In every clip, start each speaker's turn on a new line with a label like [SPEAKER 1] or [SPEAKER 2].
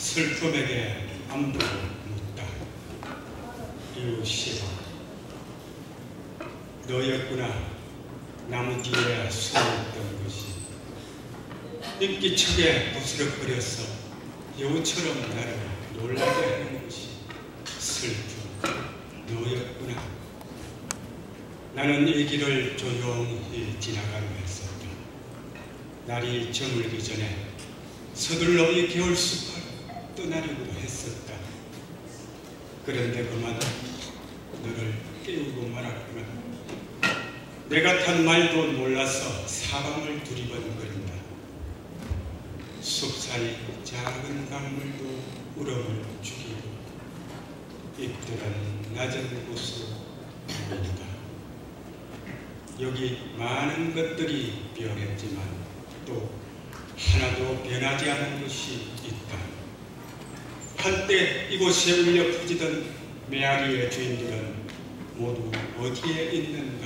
[SPEAKER 1] 슬픔에게 안부를 묻다. 류시바, 너였구나. 나무 뒤에 숨어있던 것이 인기척에 부스럭거려서 여우처럼 나를 놀라게 하는 것이 슬픔, 너였구나. 나는 이 길을 조용히 지나가려 했었다. 날이 저물기 전에 서둘러 이 겨울숲을 떠나려고 했었다. 그런데 그만 너를 깨우고 말았구나. 내가 탄 말도 몰라서 사방을 두리번거린다. 숲 사이 작은 강물도 울음을 죽이고 잎들은 낮은 곳으로 보인다. 여기 많은 것들이 변했지만 또 하나도 변하지 않은 것이 있다. 한때 이곳에 울려 퍼지던 메아리의 주인들은 모두 어디에 있는가?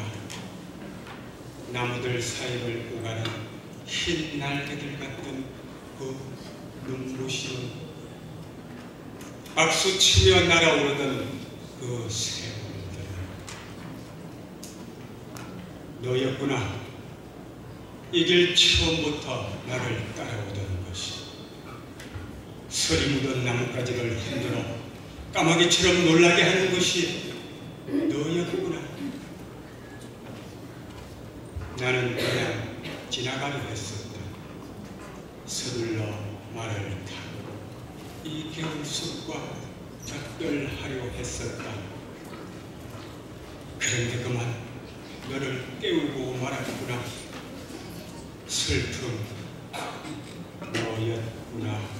[SPEAKER 1] 나무들 사이를 오가는 흰 날개들 같은 그 눈부시는 박수치며 날아오르던 그 새우들, 너였구나. 이 길 처음부터 나를 따라오던 것이. 서리 묻은 나뭇가지를 흔들어 까마귀처럼 놀라게 하는 것이 너였구나. 나는 그냥 지나가려 했었다. 서둘러 말을 타고 이 겨울숲과 작별하려 했었다. 그런데 그만 너를 깨우고 말았구나. 슬픔, 너였구나.